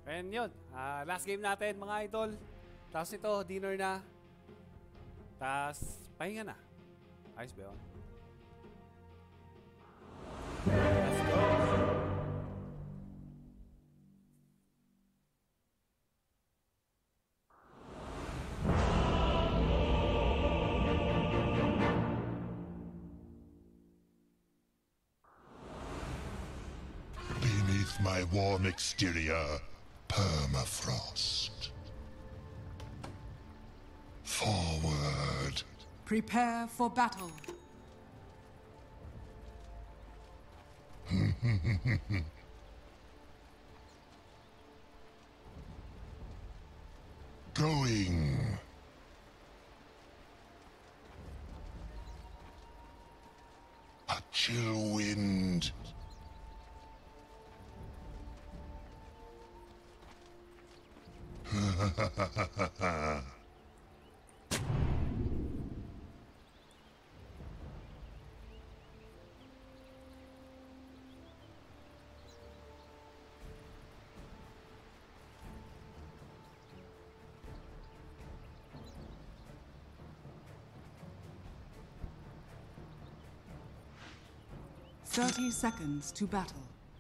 And yun, last game natin mga idol. Tapos ito, dinner na. Tapos, pahinga na. Ayos ba yun? Let's go! Beneath my warm exterior, permafrost. Forward. Prepare for battle. Going. A chill wind. Thirty seconds to battle.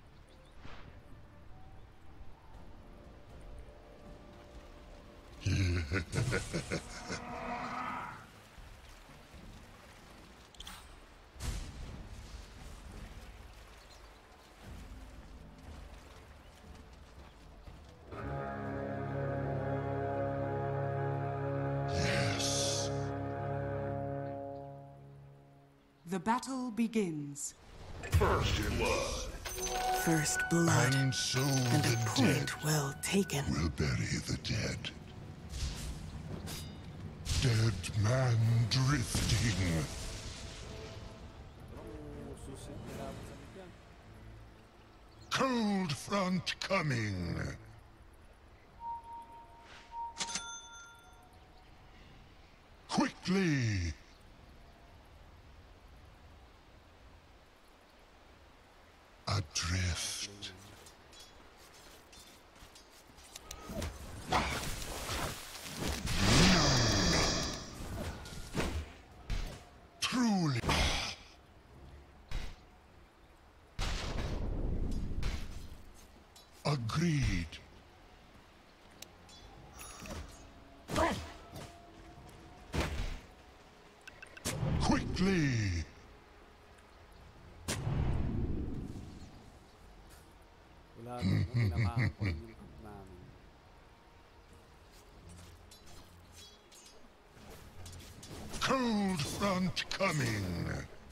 Yes. The battle begins. First blood. First blood, And so and the a dead point well taken. will bury the dead. Dead man drifting. Cold front coming. Quickly. Adrift. Truly. Agreed. Quickly. Wala nung tinamaan ko yung YouTube namin. Cold front coming.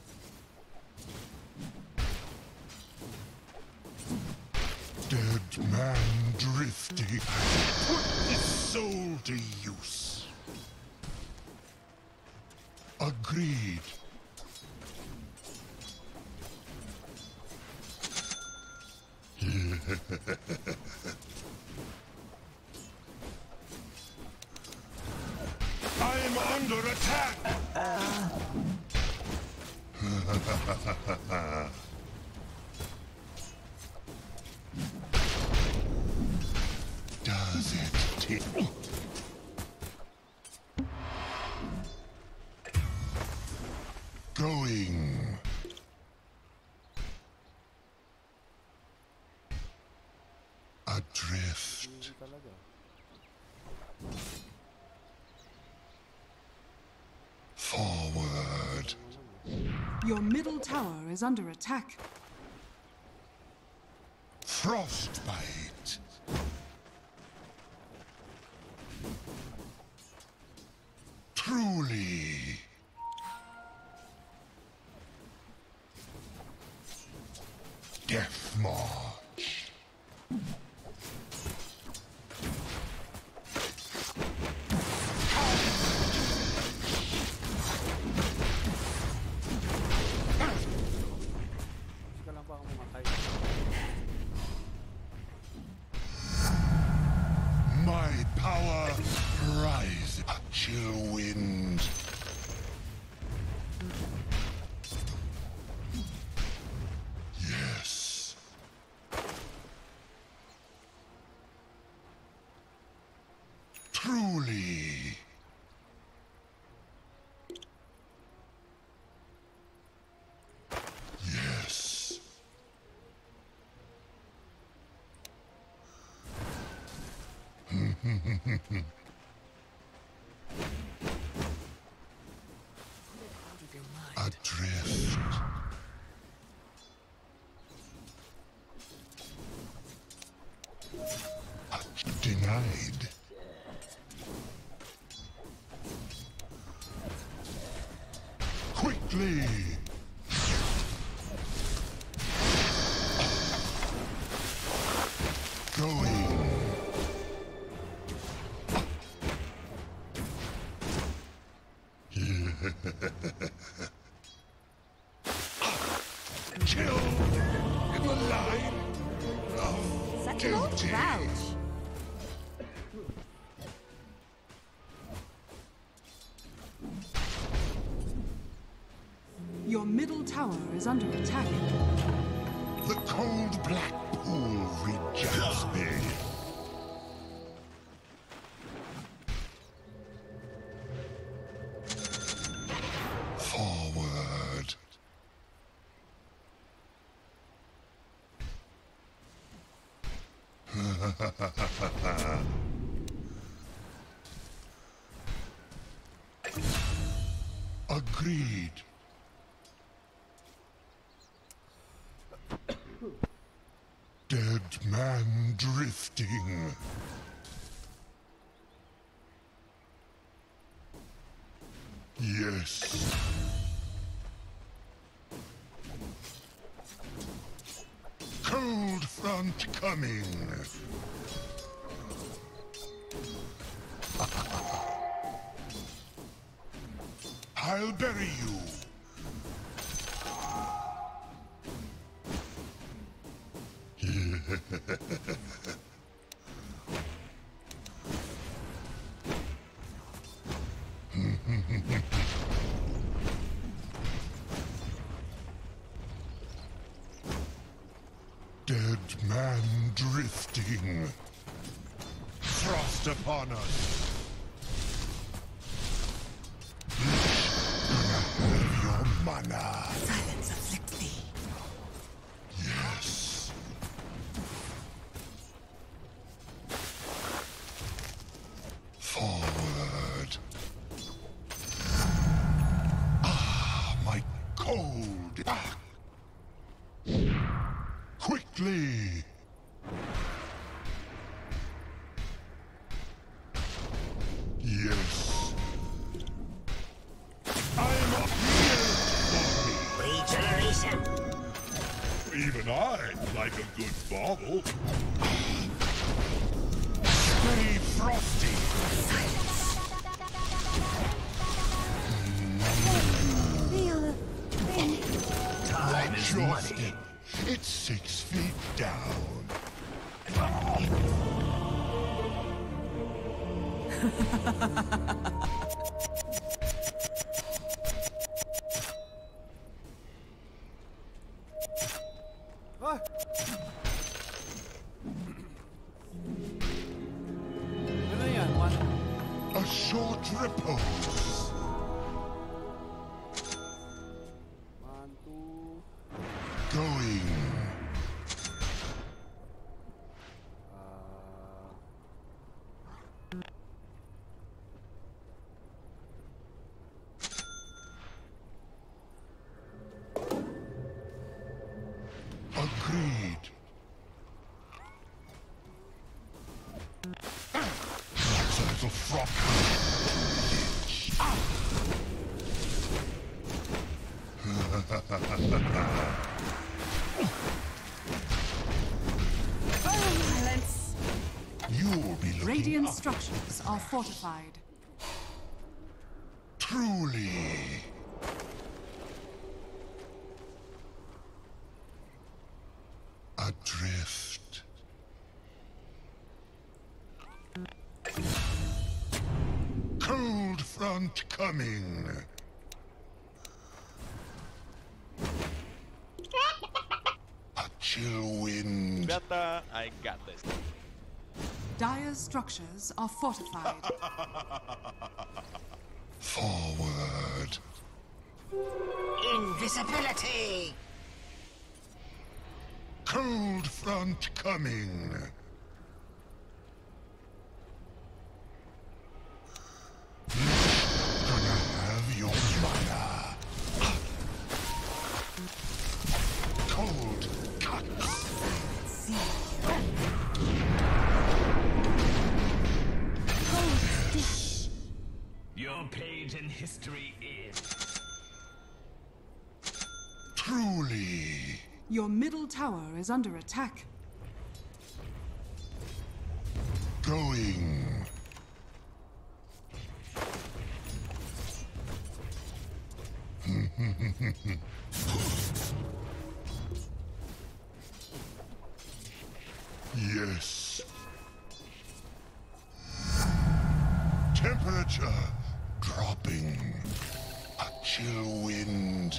Dead man drifting. Put his soul to use. Agreed. I'm under attack! Does it tick? Going. Adrift. Hindi talaga. Forward. Your middle tower is under attack. Frostbite. Truly. Death March. Gusto lang pa akong mamatay. My power rise. A chill wind. Yes. Adrift. Denied. Quickly! Going. Kill in the line of duty. Your middle tower is under attack. The cold black pool rejects me. Forward. Agreed. Dead man drifting. Yes. Cold front coming. I'll bury you. Dead man drifting. Frost upon us. Gonna have your mana. Silence afflicts thee. Yes. Forward. Ah, my cold. Ah. Quickly. Yes. I'm up here for Regeneration. me. Even I like a good bauble. Stay frosty. Time is money. It's 6 feet down. Ah! Ano yan? One? A short repose. 1, 2... Going. Agreed. That's a little frog. Silence. You'll be looking Radiant up. structures are fortified. Truly. Adrift. Cold front coming. A chill wind. Beta, I got this. Dire's structures are fortified. Forward. Invisibility. Cold front coming. history is. Truly. Your middle tower is under attack. Going. Yes. Temperature dropping. A chill wind.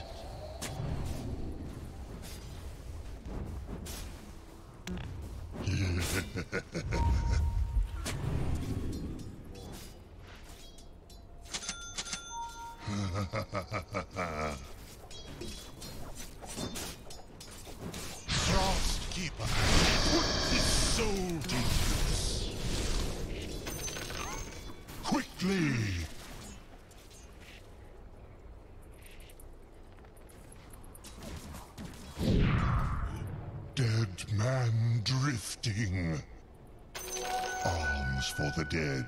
Frostkeeper, put this soul to use. Quickly. Dead man drifting. Alms for the dead.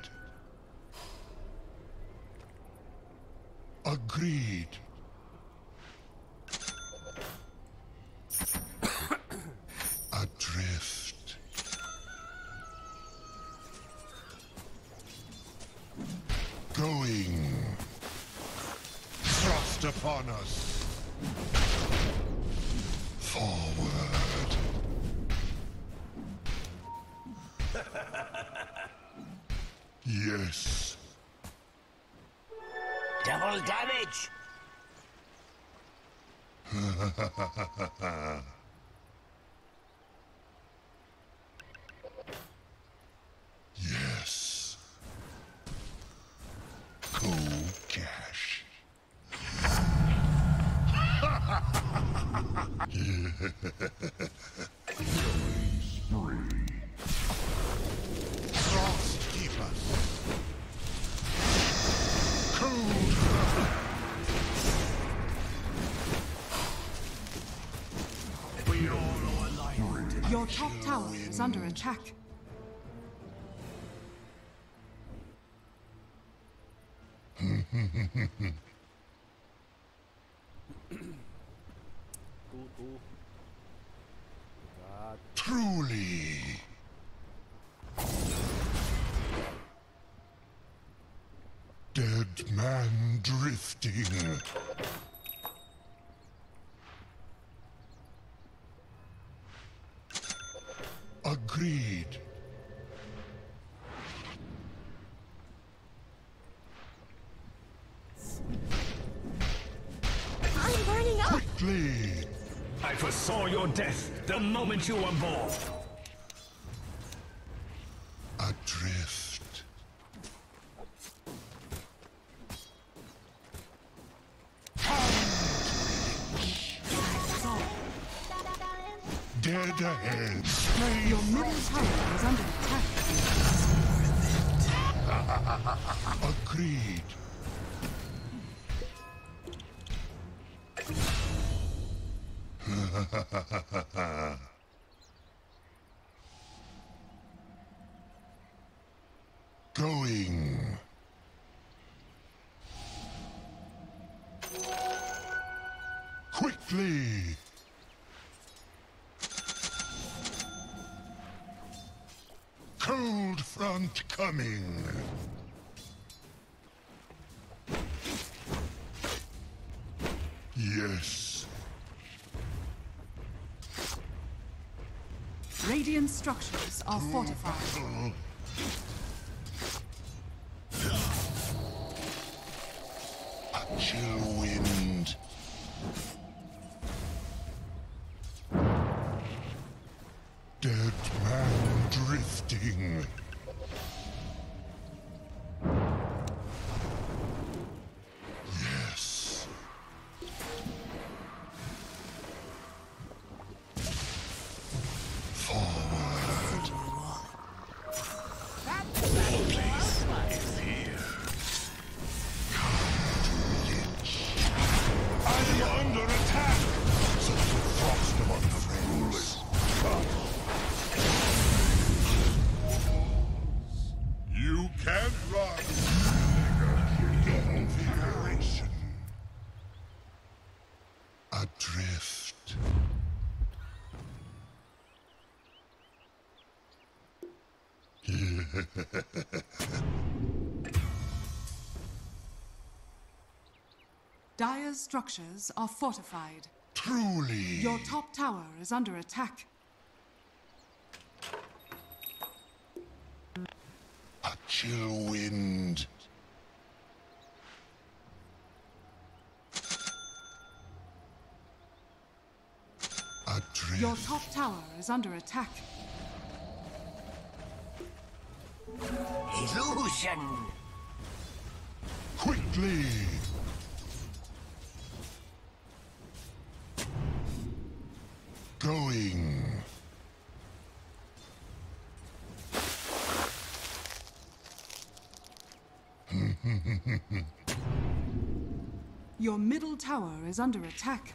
Agreed. Adrift. Going. Thrust upon us. Forward. Yes. Double damage! Yes. Cool cash. Frostkeeper. Cold. Your top tower is under attack. Truly. Dead man drifting. Agreed. I'm burning up! Quickly. I foresaw your death the moment you were born. Adrift. Dead ahead. Your middle tower is under attack. Agreed. Going. Quickly. Cold front coming. Yes. Radiant structures are fortified. A chill wind. Dead man drifting. Yes. Forward. I'm under attack! So to frost among the fools. Dire's structures are fortified. Truly. Your top tower is under attack. A chill wind. Adrift. Your top tower is under attack. Illusion! Quickly. Going. Your middle tower is under attack.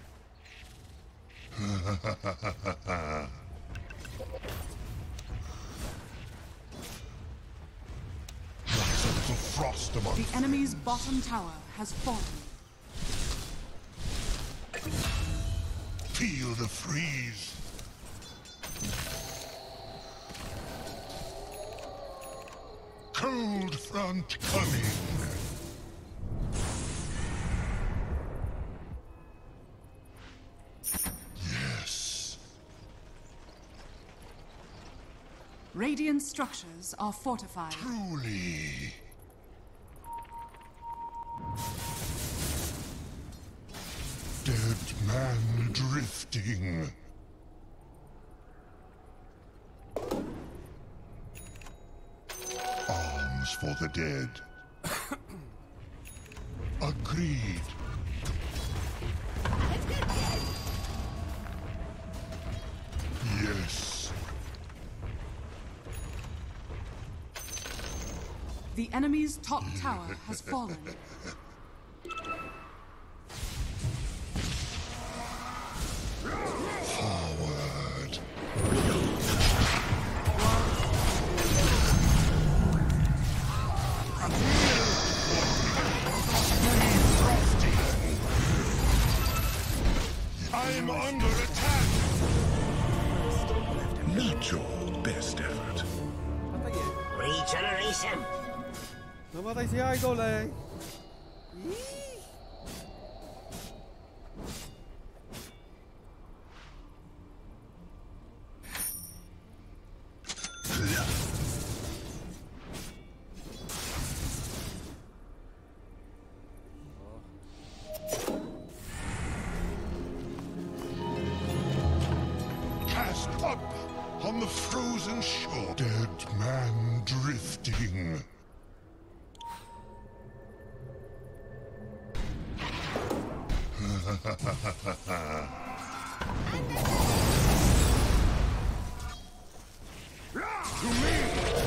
Like a little frost among. The enemy's bottom tower has fallen. Feel the freeze. Cold front coming. Yes. Radiant structures are fortified. Truly. Dead man drifting. Arms for the dead. Agreed. Yes. The enemy's top tower has fallen. Forward. I'm under attack. Not your best effort. Patay eh. Regeneration! Namatay si Idol eh. Cast up on the frozen shore. Dead man drifting. To me!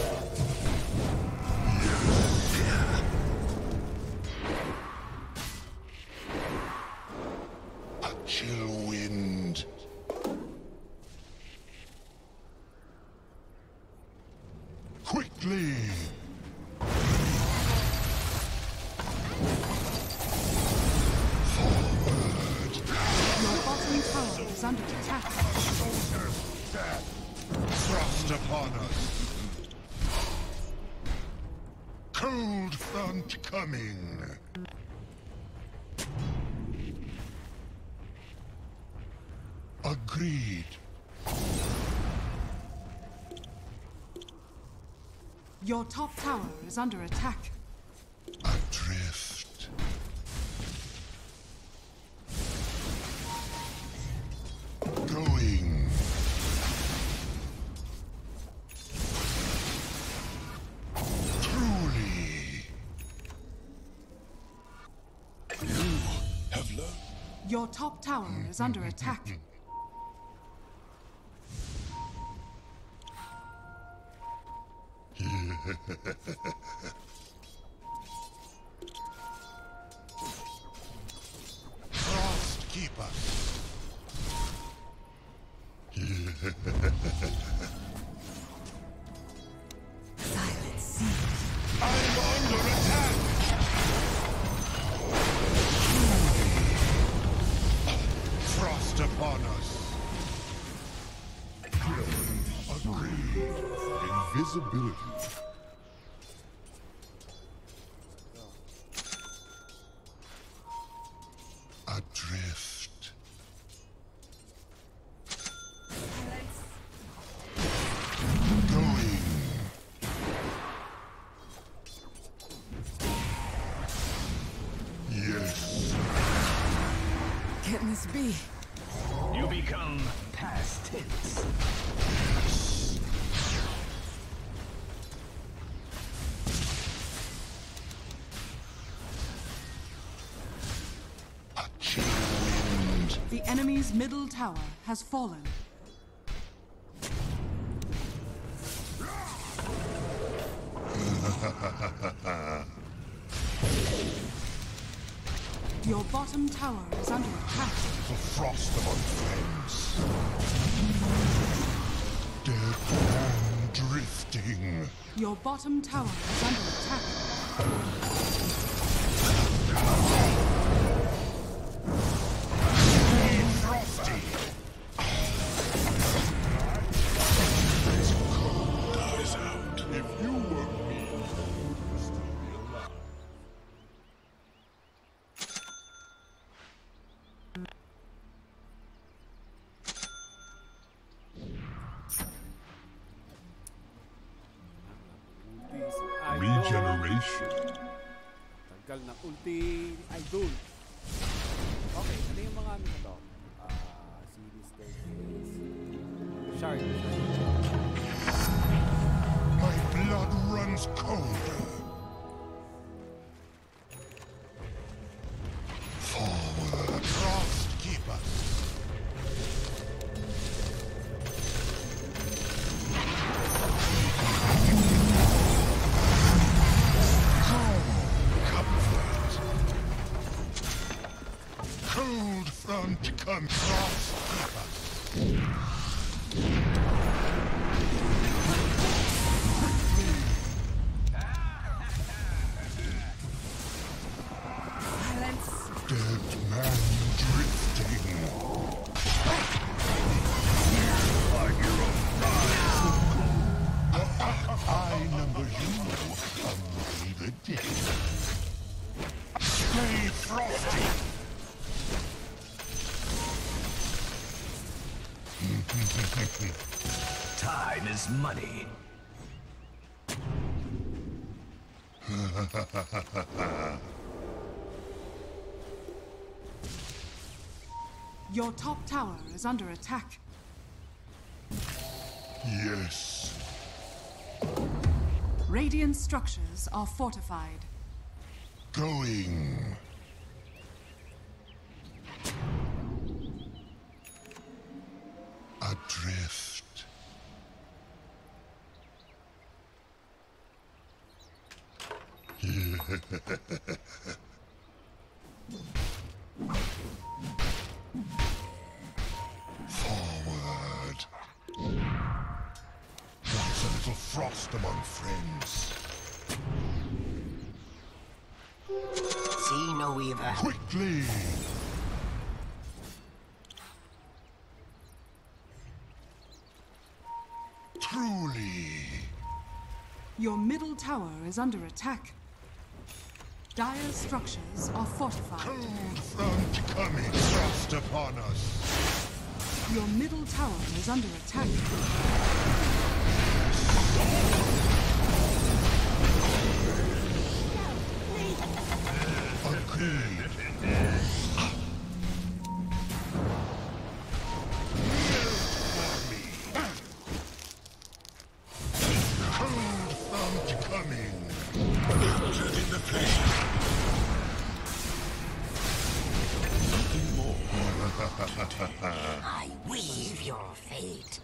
A chill wind. Quickly! Forward! Your bottom tower is under attack. Thrust upon us! Cold front coming! Agreed. Your top tower is under attack. Adrift. Going. Truly. You have learned. Your top tower is under attack. Frost Keeper. Silent sea. I'm under attack. Frost upon us. Agreed. Invisibility. Silence be. You become past tense. A chill wind. The enemy's middle tower has fallen. Your bottom tower is under attack. The frost among friends. Dead man drifting. Your bottom tower is under attack. Stay frosty. This cold dies out. If you were me, you'd still be alive. Ulti si Idol. Regeneration. Tagal ng ulti ni Idol. Okay, ano yung mga ano na to? Series staircase. Shard. My blood runs colder. Forward, frost keep us. Comfort. Cold front come frost keep us. Silence. Dead man drifting. I number you among the dead. Stay frosty. Time is money. Your top tower is under attack. Yes. Radiant structures are fortified. Going. Adrift. Forward. Once a little frost among friends. See no evil. Quickly! Truly! Your middle tower is under attack. Dire structures are fortified. Cold front coming, frost upon us. Your middle tower is under attack. Agreed. Cold front coming. Melted in the place. Nothing more. I weave your fate.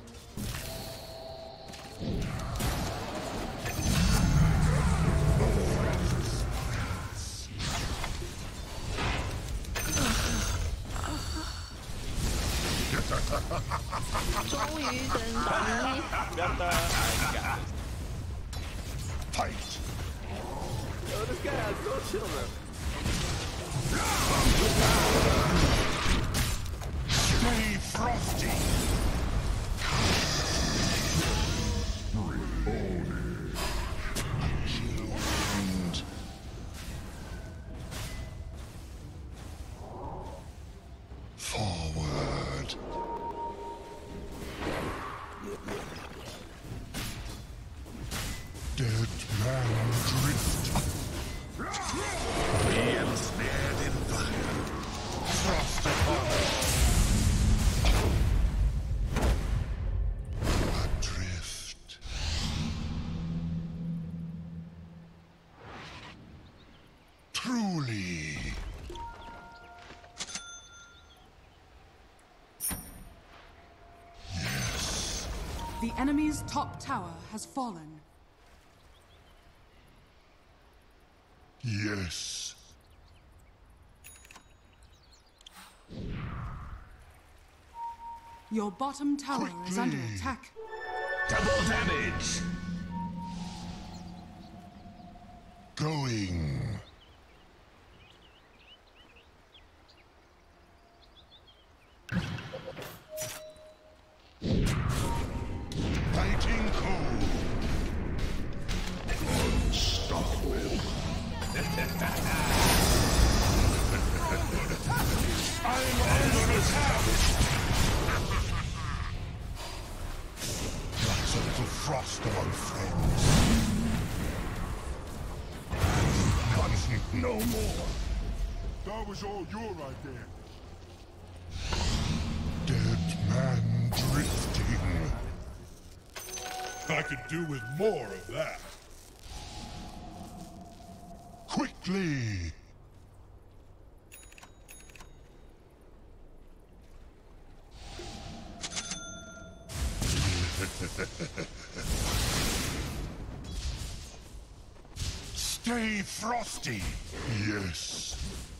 Fight! This guy has no children. Stay frosty! A chill wind. Forward. Dead man drift. Be ensnared in fire. Frost upon us. The enemy's top tower has fallen. Yes. Your bottom tower is under Quickly. attack. Double damage! Going. Fighting cold. Unstoppable. I'm under attack. That's a little frost among friends. No more. That was all your idea. Dead man drifting. I could do with more of that. Quickly. Stay frosty. Yes.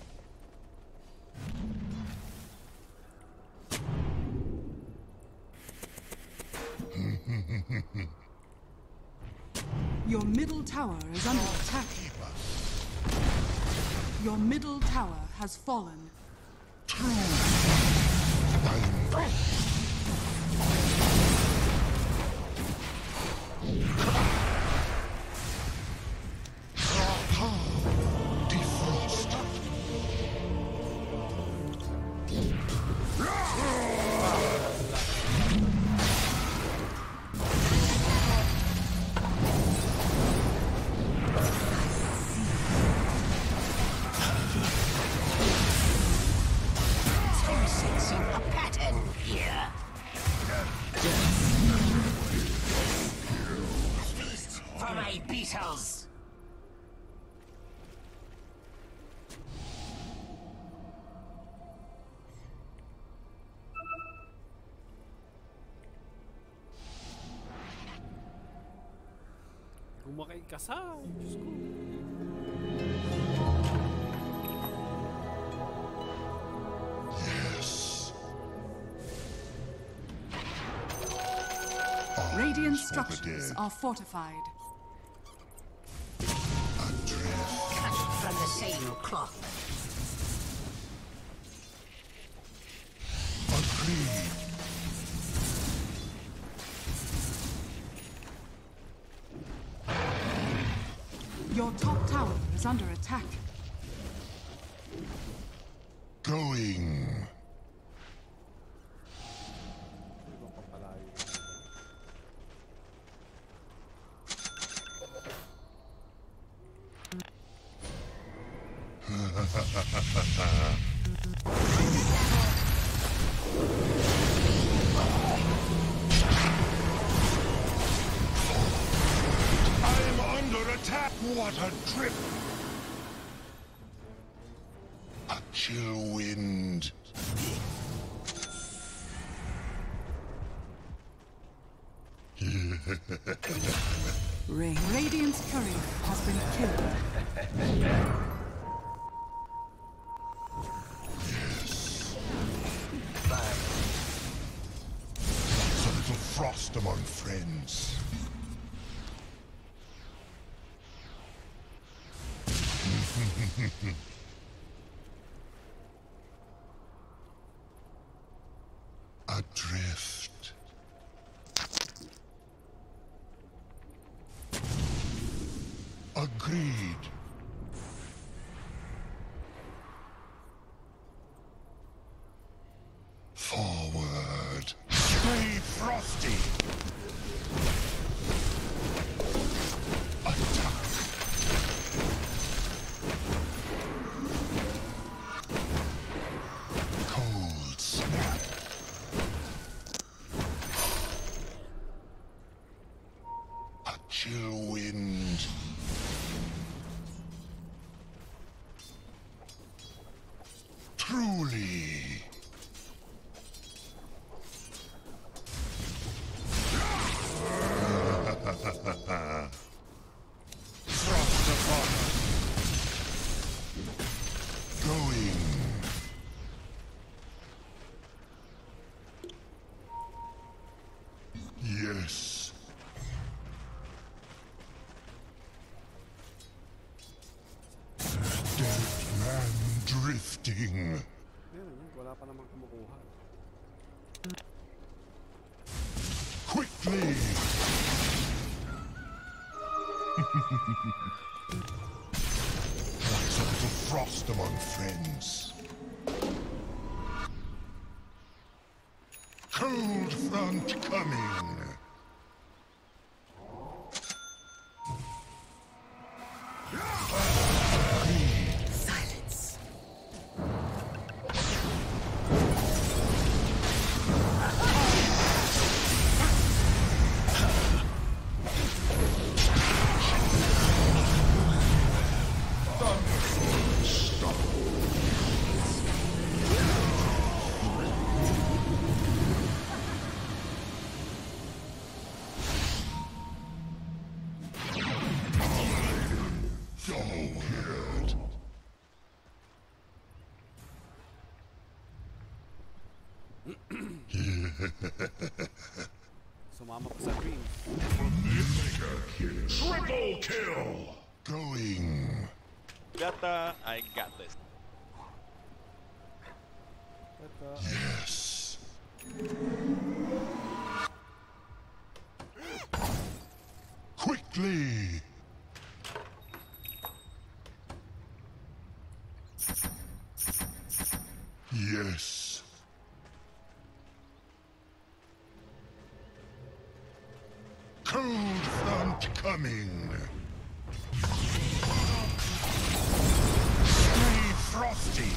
Your middle tower is under attack. Your middle tower has fallen. True. Defrost. Sensing a pattern here. Feast for my beetles. Kumakay ka sa, Diyos ko. Yes. Radiant for the structures dead. are fortified. Adrift. Cut from the same cloth. Agreed. Your top tower is under attack. Going. Ibang papalayo. I'm under attack. What a trip. A chill wind. Radiant's courier has been killed. It's a little frost among friends. Adrift. Agreed. Forward. Stay frosty. Attack. Cold snap. A chill wind. Truly. Yes. Dead man drifting. Meron yun, wala pa namang kumukuha. Quickly! Like a little frost among friends. Cold front coming. Silence. Double killed. Sumama pa sa green. Triple kill. Going. I got this. Yes. Quickly. Yes. Cold front coming. Stay frosty.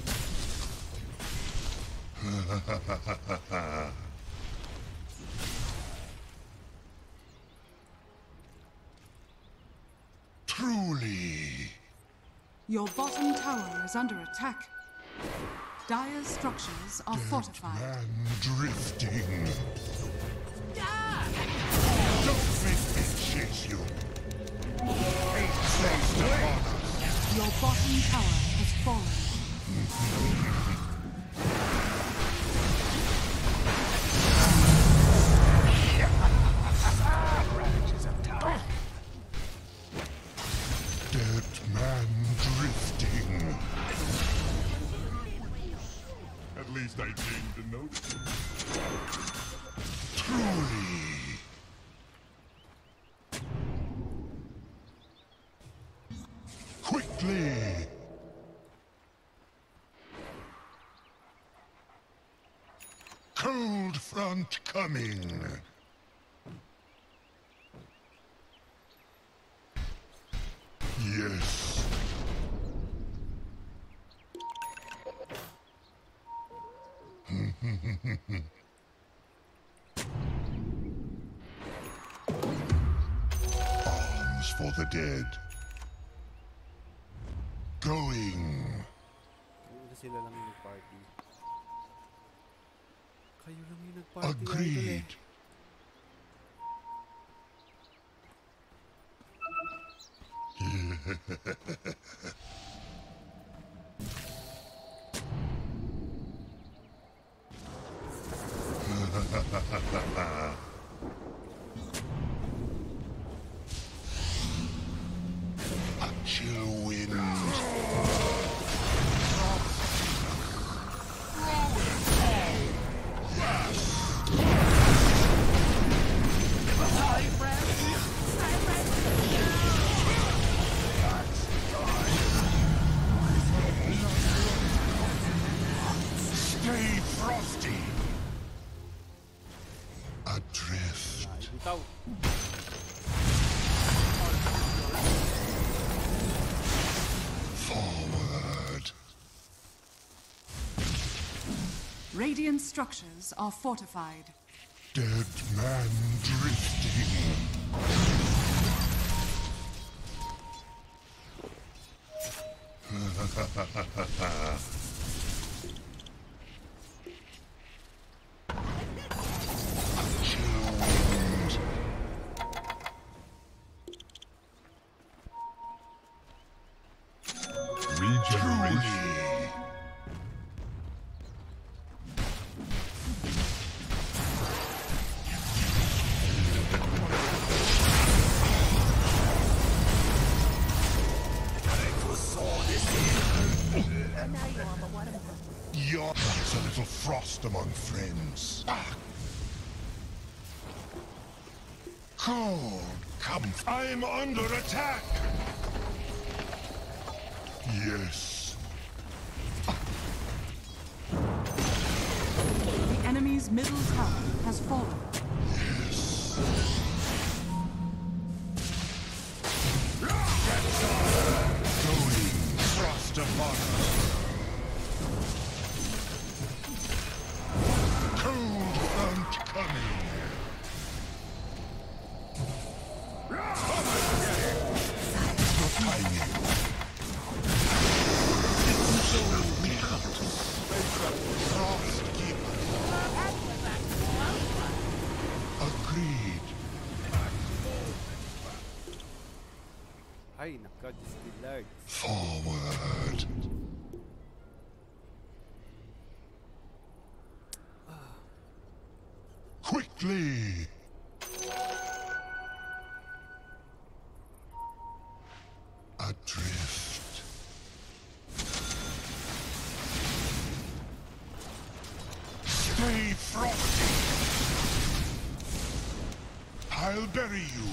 Truly. Your bottom tower is under attack. Dire's structures are fortified. Man drifting. Don't make me chase you. Fate placed upon us. Your bottom tower has fallen. Dead man drifting. At least I came to notice. Truly. Quickly. Cold front coming. Yes. Arms for the dead. Going. Sila lang yung nag-party. Kayo lang yung nag-party. Agreed. A chill wind. Stay frosty. Adrift. Bitaw. Forward. Radiant structures are fortified. Dead man drifting. Chill wind. Regeneration. That's a little frost among friends. Cold, come. I'm under attack. Yes. The enemy's middle tower has fallen. Yes. Going. Frost upon us. Cold front coming. Agreed. Ay, naka, distilled. Forward. Quickly. Adrift. Stay frosty. I'll bury you.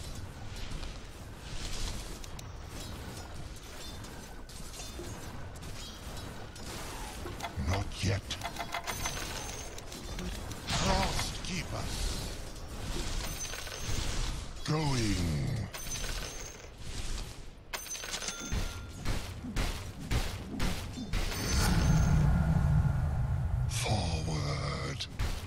Not yet. Frost keep us. Going. Forward.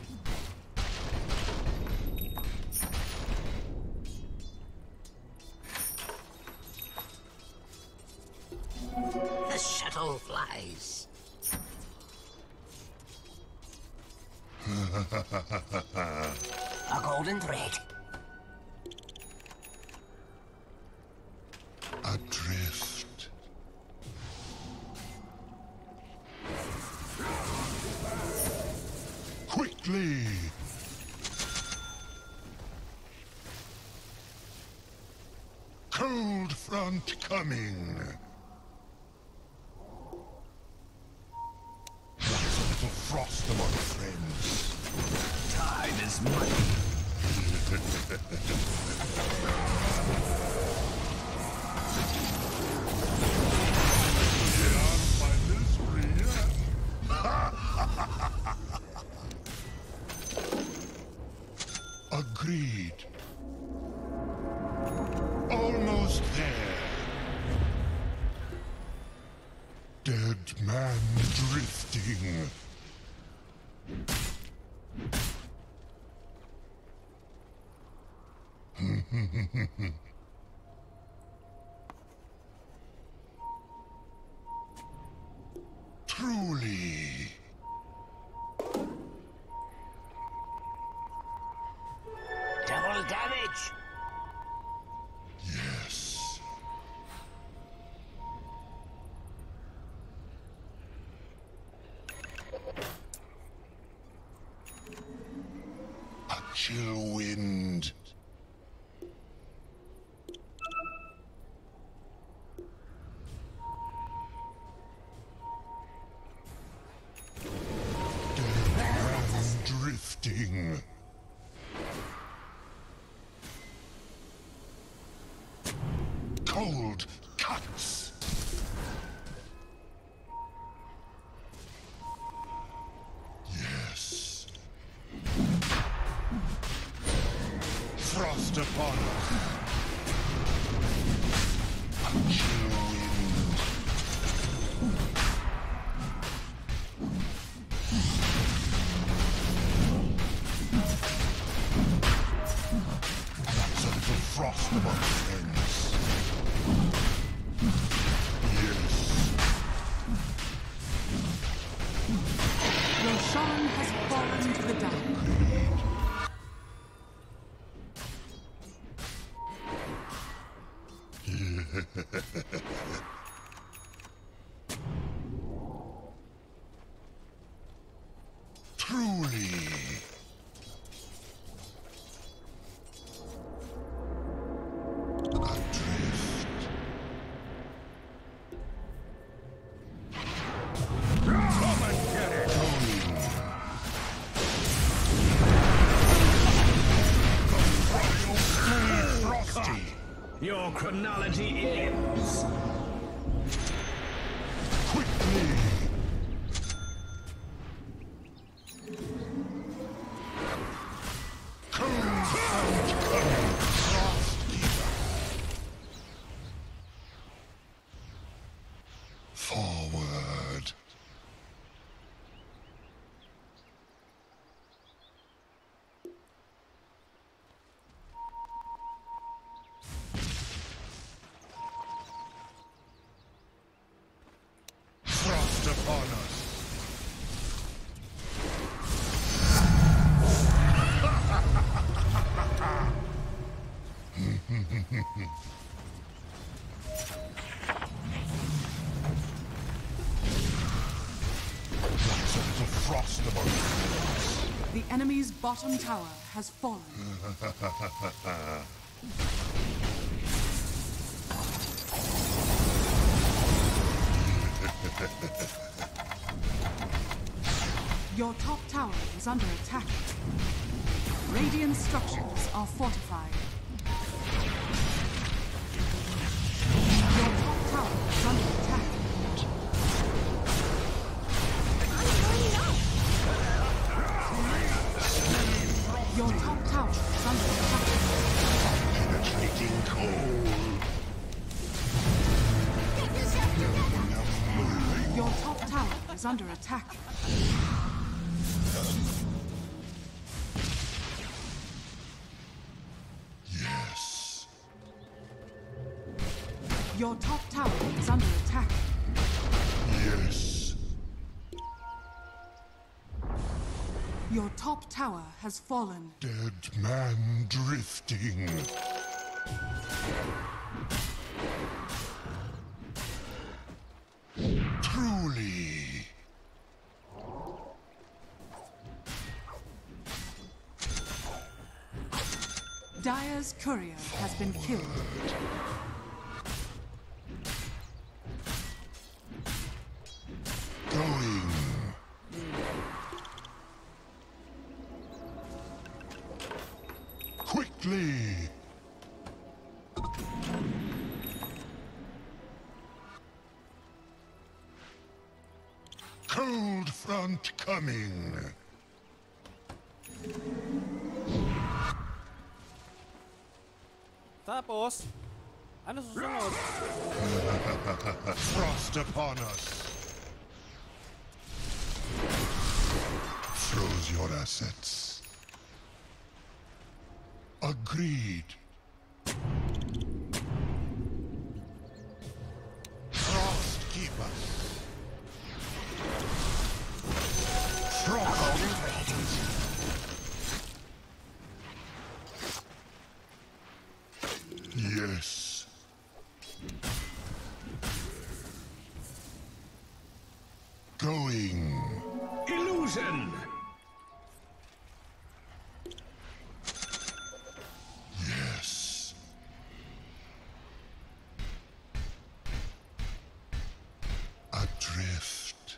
The shuttle flies. A golden thread. Adrift. Quickly. Cold front coming. That's a little frost among friends. Time is money. Get out of my misery yet. Agreed. Almost there. Dead man drifting. Truly. Double damage. Yes. A chill wind. Dead man drifting. Cold cuts. Yes. Frost upon us. A chill wind. That's a little frost among friends. Yes. Roshan has fallen to the dark. Truly. Adrift. Come and get Your chronology ends. Quickly! Forward. Frost upon us. Lots of little frost among us. The enemy's bottom tower has fallen. Your top tower is under attack. Radiant structures are fortified. Your top tower is under attack. Your top tower is under attack. Penetrating cold. Your top tower is under attack. Yes. Your top tower is under attack. Yes. Your top tower has fallen. Dead man drifting. Truly. Dire's courier has been killed. Going. Quickly. Cold front coming. Tapos, ano susunod? Frost upon us. Froze your assets. Agreed. Frost keep us. Frost. Yes. Going. Illusion! Yes. Adrift.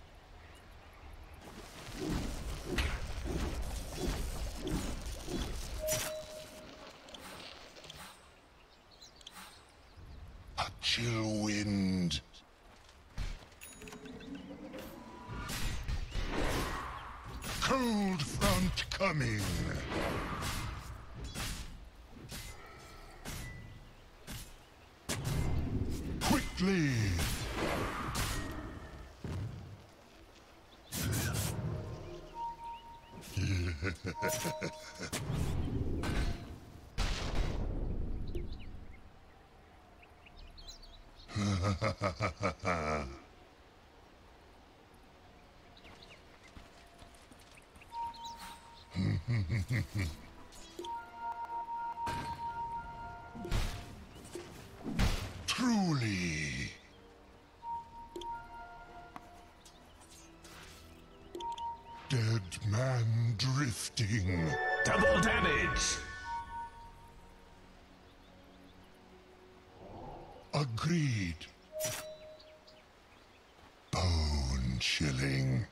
A chill wind. Cold front coming. Quickly. Truly. Dead man drifting. Double damage! Agreed. Bone chilling.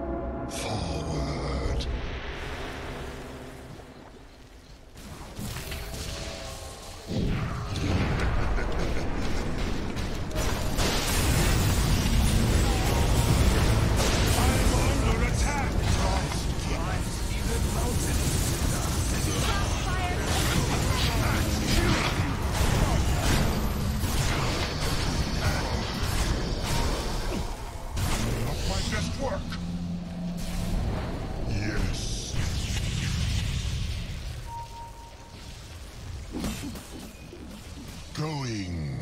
Forward. Going.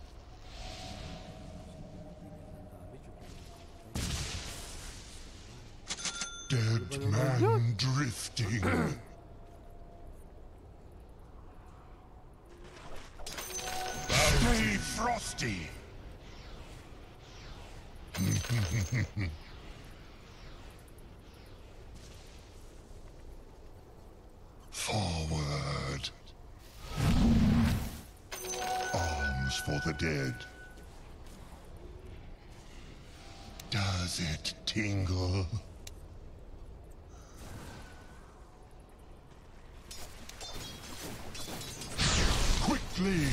Dead man drifting. Stay frosty. Forward. Arms for the dead. Does it tingle? Quickly!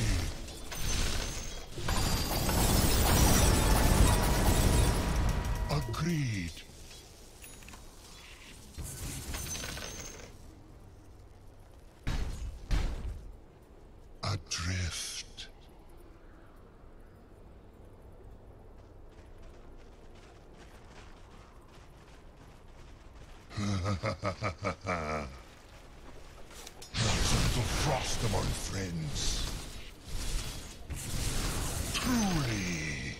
Agreed. Adrift. There's a little frost among friends. Truly.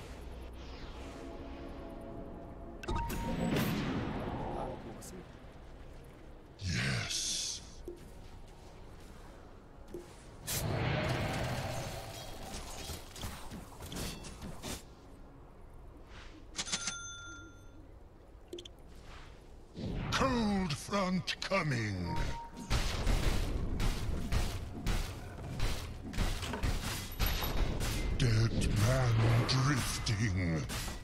Yes. Cold front coming. Dead man drifting.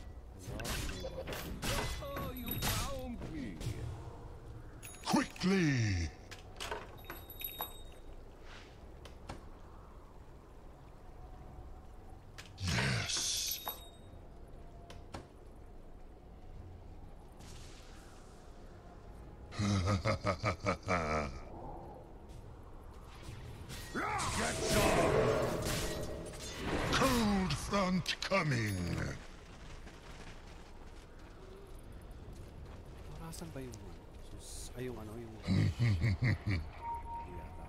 Oh, you found me. Quickly. Yes. Cold front coming. Nasaan ba yung sus? Ay, yung ano, yung... Hindi yata.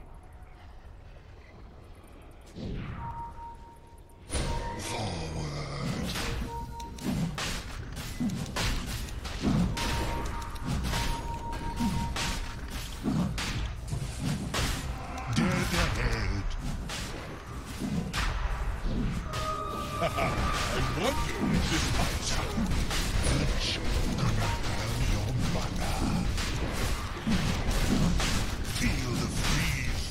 Forward. Dead ahead. I wonder if this item is gonna have your mana. Feel the freeze.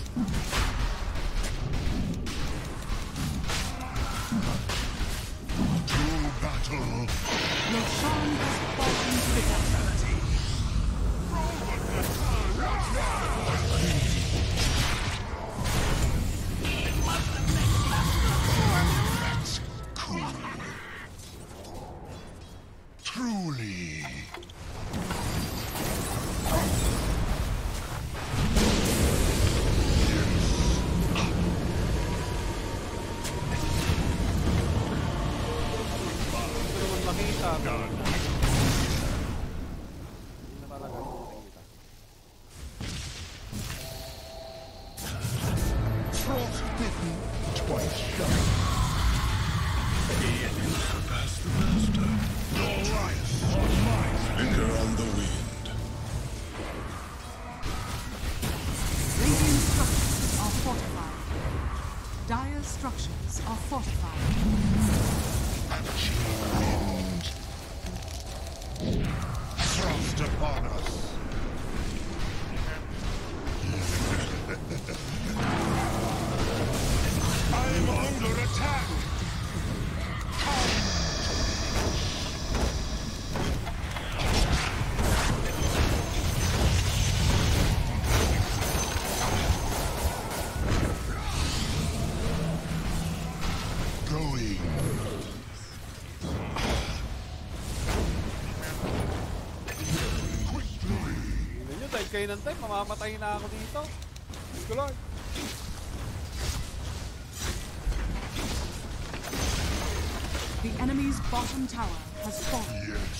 To battle. Roshan has fallen to the death. That's cool. Truly. Hindi naman makita. Hindi na talaga makita. Frostbitten, twice shy. Surpass the master. Goliath on my finger on the wind. Radiant structures are fortified. Dire structures are fortified. Chill wind. Frost upon us. I'm under attack. Going. Quickly. Tingnan nyo, dahil kayo ng time, mamamatay na ako dito. Thank you, Lord. The enemy's bottom tower has fallen. Yes.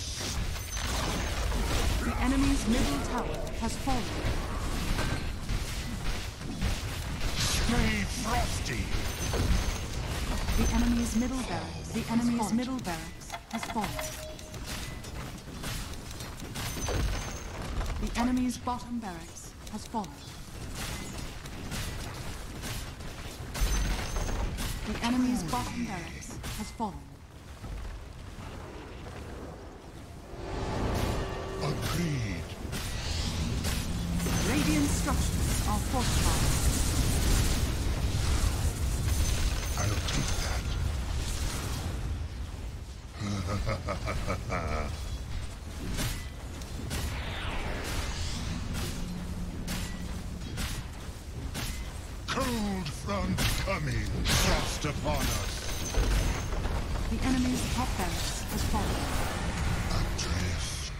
The enemy's middle tower has fallen. Stay frosty. The enemy's middle barracks. The enemy's middle barracks has fallen. The enemy's bottom barracks has fallen. The enemy's bottom barracks has fallen. Agreed. Radiant structures are fortified. I'll take that. Cold front coming. Frost upon us. The enemy's top barracks has fallen. Adrift.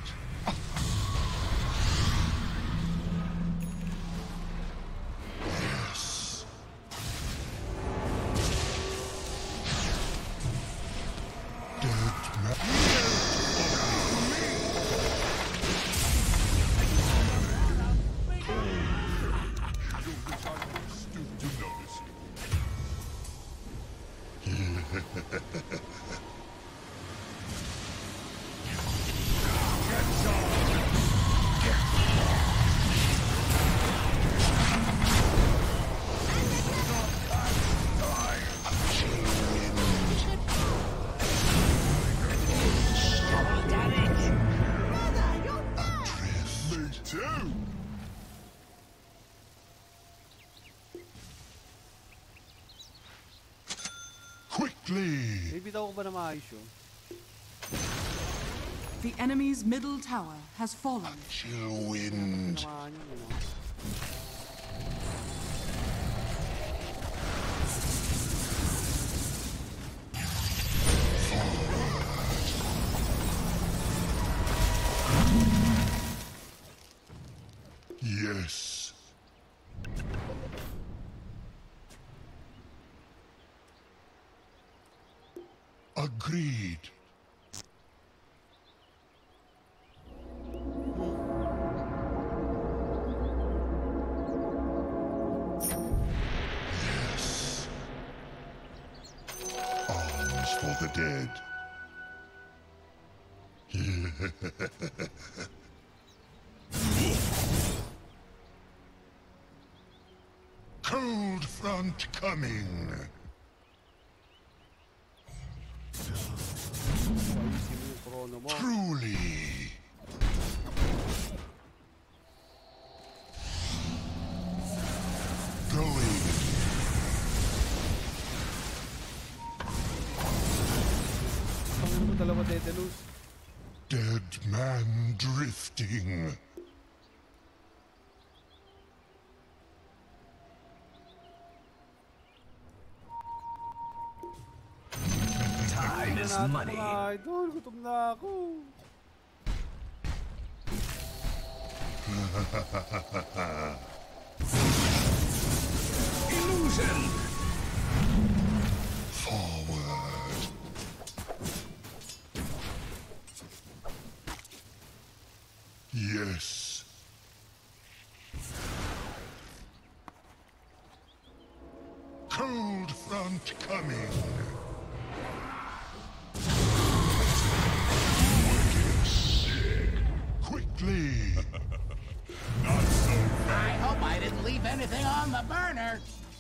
Yes. Dead man. Stoop to notice you. Double damage. Me too. Quickly. Maybe daw ko ba na maayos yun? The enemy's middle tower has fallen. Chill wind. Namaan yun, ano? Yes. Agreed. Yes. Arms for the dead. Cold front coming. Ayusin mo yung chrono mo. Truly. Going. Pangin mo dalawa Daedalus. Dead man drifting. Time is money. Mga idol, gutom na ako. Illusion! Forward. Yes. Cold front coming. Wicked sick. Quickly. Not so I hope I didn't leave anything on the burner.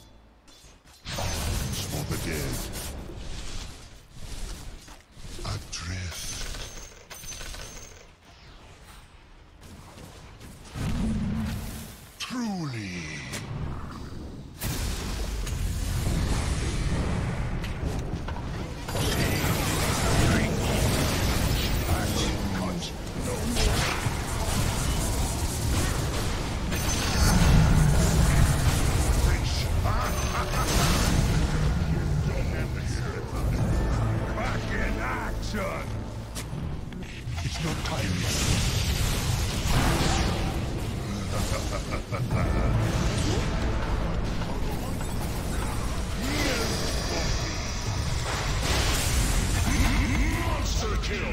Arms for the dead. Adrift. Truly. Back in action! It's not time yet. Monster kill!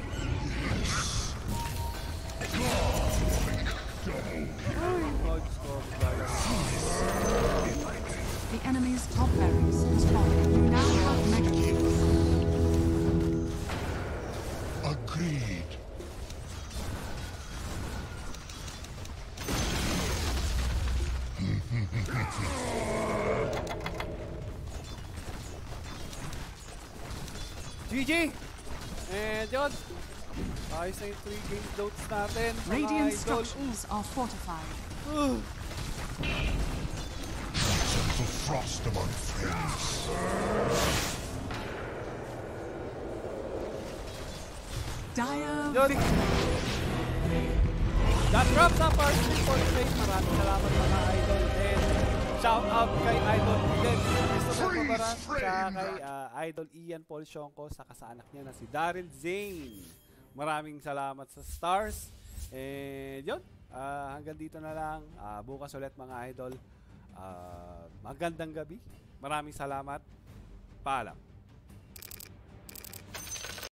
Ay, God, Speed. GG! And yun. Ayos na yung 3 game loads natin. mga Radiant idol. structures are fortified. Gentle frost among friends. Dire Yun. That wraps up our stream for today. Maraming salamat mga idol. And shout out kay Idol Ian Christopher Babaran, siya kay Idol Ian Paul Sionco, saka sa anak niya na si Daryl Zane. Maraming salamat sa stars. And yun, hanggang dito na lang. Bukas ulit mga idol. Magandang gabi. Maraming salamat. Paalam.